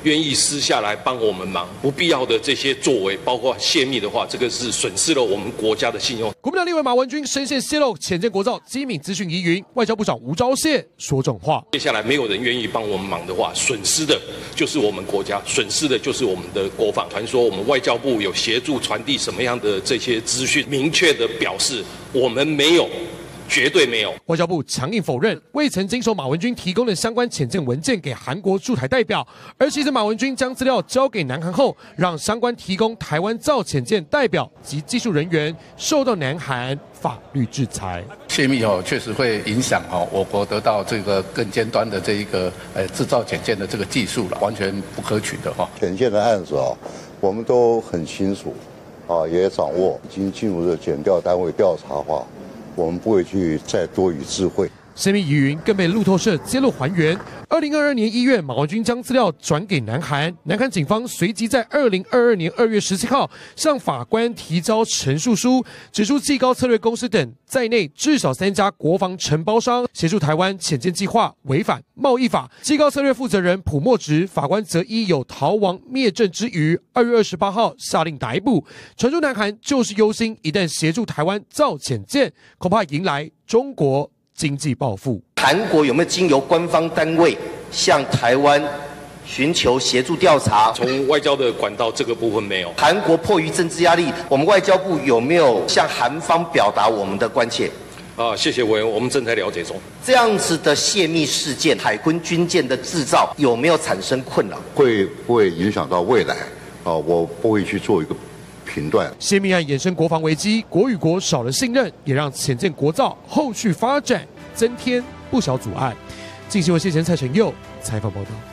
愿意私下来帮我们忙，不必要的这些作为，包括泄密的话，这个是损失了我们国家的信用。 国民党立委马文君深陷泄露潜舰国造机密资讯疑云，外交部长吴钊燮说重话： 接下来没有人愿意帮我们忙的话，损失的就是我们国家，损失的就是我们的国防。传说我们外交部有协助传递什么样的这些资讯，明确的表示我们没有。绝对没有。 外交部强硬否认，未曾经手马文君提供的相关潜舰文件给韩国驻台代表，而其实马文君将资料交给南韩后，让相关提供台湾造潜舰代表及技术人员受到南韩法律制裁。 泄密确实会影响我国得到这个更尖端的这一个制造潜舰的这个技术了，完全不可取的潜舰的案子我们都很清楚也掌握，已经进入了检调单位调查化。我们不会去再多予智慧。 泄密疑云更被路透社揭露还原。2022年1月，马文君将资料转给南韩，南韩警方随即在2022年2月17号向法官提交陈述书，指出技高策略公司等在内至少3家国防承包商协助台湾潜舰计划违反贸易法。技高策略负责人朴莫植法官则依有逃亡灭证之余，2月28号下令逮捕。传出南韩就是忧心，一旦协助台湾造潜舰，恐怕迎来中国经济报复。 韩国有没有经由官方单位向台湾寻求协助调查？ 从外交的管道这个部分没有。 韩国迫于政治压力，我们外交部有没有向韩方表达我们的关切？ 谢谢委员，我们正在了解中。 这样子的泄密事件，海鲲军舰的制造有没有产生困扰？ 会不会影响到未来？我不会去做一个评断。 泄密案衍生国防危机，国与国少了信任，也让潜舰国造后续发展增添不小阻碍。镜新闻线前蔡成佑采访报道。